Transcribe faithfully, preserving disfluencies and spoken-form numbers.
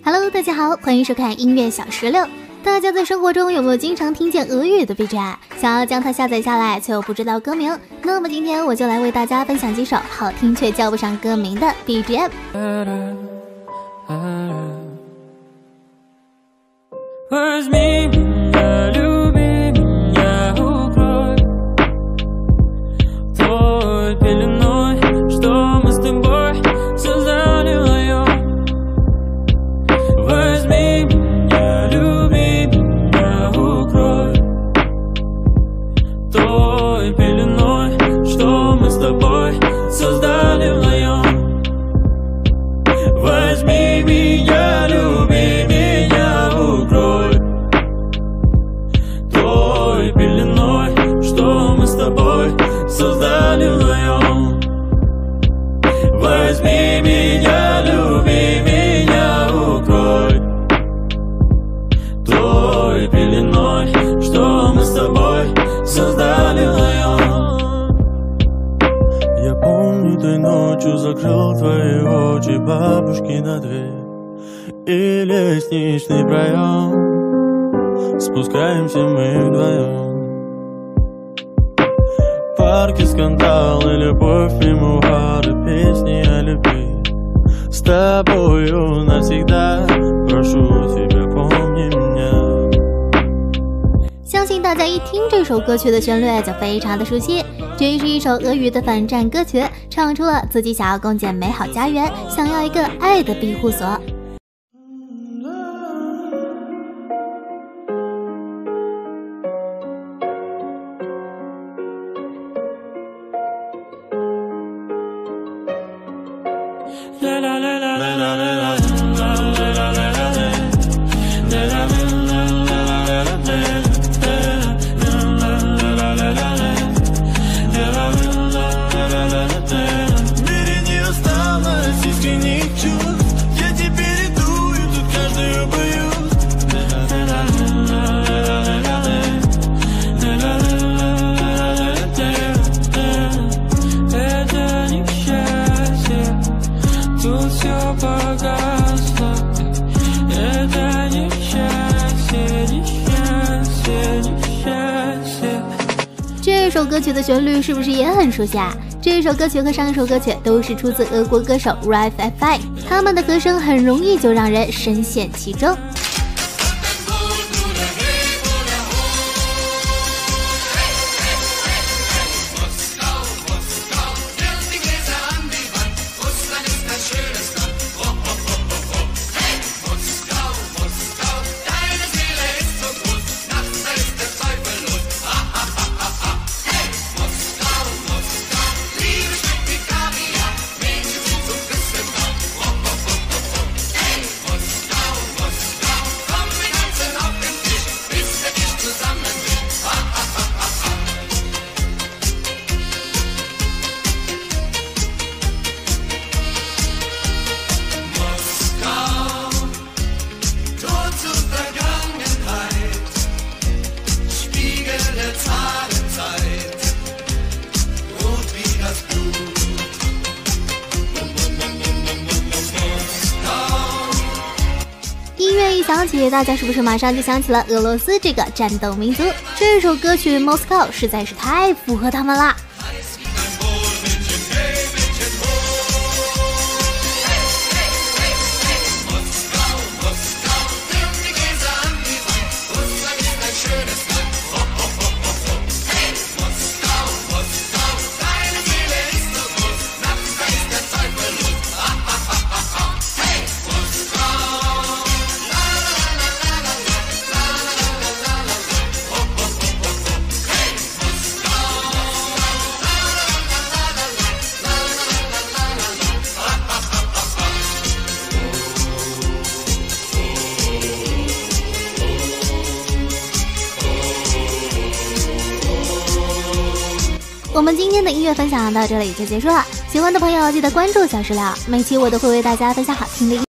Hello， 大家好，欢迎收看音乐小石榴。大家在生活中有没有经常听见俄语的 B G M， 想要将它下载下来却又不知道歌名？那么今天我就来为大家分享几首好听却叫不上歌名的 B G M。Закрыл твои очи бабушки на дверь и лестничный проем. Спускаемся мы вдвоем. Парки, скандалы, любовь, мемуары, песни о любви. С тобою навсегда, прошу тебя, помни меня。 相信大家一听这首歌曲的旋律就非常的熟悉，这是一首俄语的反战歌曲，唱出了自己想要共建美好家园，想要一个爱的庇护所。这首歌曲的旋律是不是也很熟悉啊？这首歌曲和上一首歌曲都是出自俄国歌手 Raif Efai， 他们的和声很容易就让人深陷其中。音乐一响起，大家是不是马上就想起了俄罗斯这个战斗民族？这首歌曲《Moscow》实在是太符合他们啦！我们今天的音乐分享到这里就结束了，喜欢的朋友记得关注小石榴，每期我都会为大家分享好听的音乐。